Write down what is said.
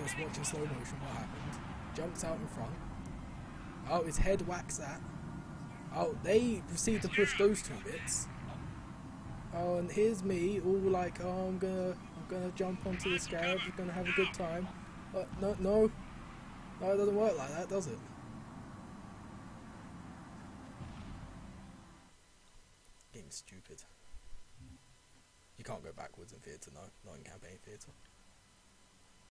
just watching slow motion what happened. Jumps out in front. Oh, his head whacks that. Oh, they proceed to push those two bits. Oh, and here's me, all like, oh, I'm gonna jump onto the Scarab, we're gonna have a good time. But no, it doesn't work like that, does it? Game's stupid. You can't go backwards in theatre, no, not in campaign theatre.